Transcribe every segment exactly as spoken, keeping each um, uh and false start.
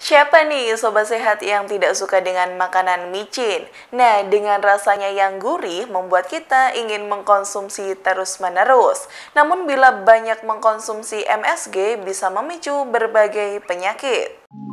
Siapa nih Sobat Sehat yang tidak suka dengan makanan micin? Nah, dengan rasanya yang gurih membuat kita ingin mengkonsumsi terus-menerus. Namun bila banyak mengkonsumsi M S G bisa memicu berbagai penyakit.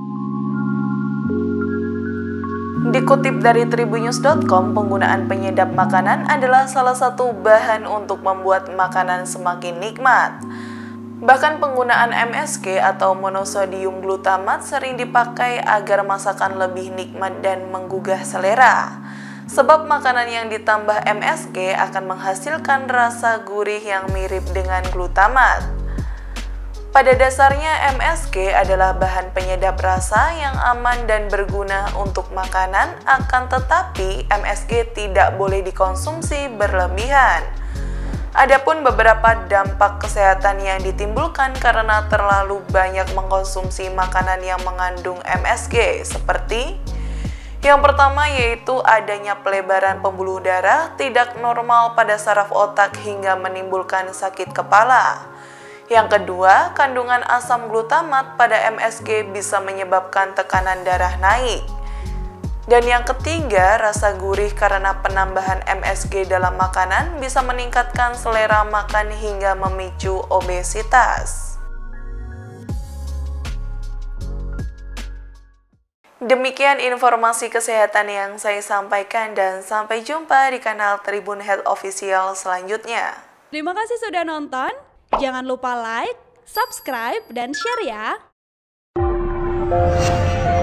Dikutip dari tribunnews dot com, penggunaan penyedap makanan adalah salah satu bahan untuk membuat makanan semakin nikmat. Bahkan penggunaan M S G atau monosodium glutamat sering dipakai agar masakan lebih nikmat dan menggugah selera. Sebab makanan yang ditambah M S G akan menghasilkan rasa gurih yang mirip dengan glutamat. Pada dasarnya M S G adalah bahan penyedap rasa yang aman dan berguna untuk makanan, akan tetapi M S G tidak boleh dikonsumsi berlebihan. Adapun beberapa dampak kesehatan yang ditimbulkan karena terlalu banyak mengkonsumsi makanan yang mengandung M S G seperti yang pertama yaitu adanya pelebaran pembuluh darah tidak normal pada saraf otak hingga menimbulkan sakit kepala. Yang kedua, kandungan asam glutamat pada M S G bisa menyebabkan tekanan darah naik. Dan yang ketiga, rasa gurih karena penambahan M S G dalam makanan bisa meningkatkan selera makan hingga memicu obesitas. Demikian informasi kesehatan yang saya sampaikan dan sampai jumpa di kanal Tribun Health Official selanjutnya. Terima kasih sudah nonton, jangan lupa like, subscribe, dan share ya!